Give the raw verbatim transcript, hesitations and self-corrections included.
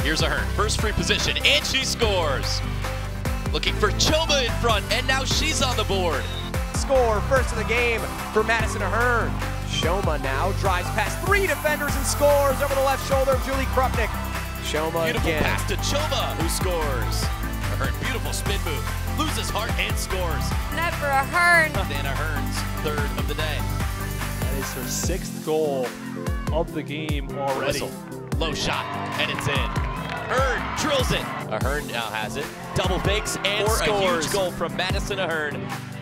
Here's Ahern, first free position, and she scores. Looking for Choma in front, and now she's on the board. Score, first of the game for Madison Ahern. Choma now drives past three defenders and scores over the left shoulder of Julie Krupnik. Choma Beautiful again. pass to Choma, who scores. Ahern, beautiful spin move, loses heart and scores. Net for Ahern. And Ahern's third of the day. That is her sixth goal of the game already. Whistle, low shot, and it's in. Ahern drills it. Ahern now has it. Double fakes and For scores. a huge goal from Madison Ahern.